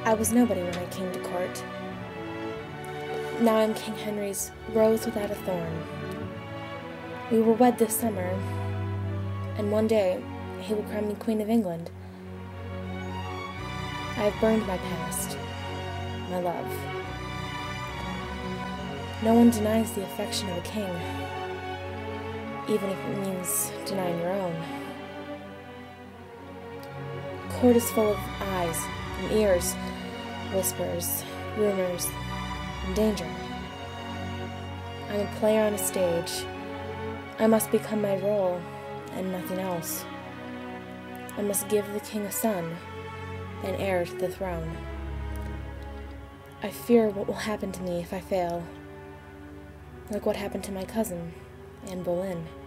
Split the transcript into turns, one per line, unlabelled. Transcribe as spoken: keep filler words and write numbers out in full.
I was nobody when I came to court. Now I'm King Henry's rose without a thorn. We were wed this summer, and one day he will crown me Queen of England. I have burned my past, my love. No one denies the affection of a king, even if it means denying your own. Court is full of eyes and ears, whispers, rumors, and danger. I'm a player on a stage. I must become my role and nothing else. I must give the king a son, an heir to the throne. I fear what will happen to me if I fail, like what happened to my cousin, Anne Boleyn.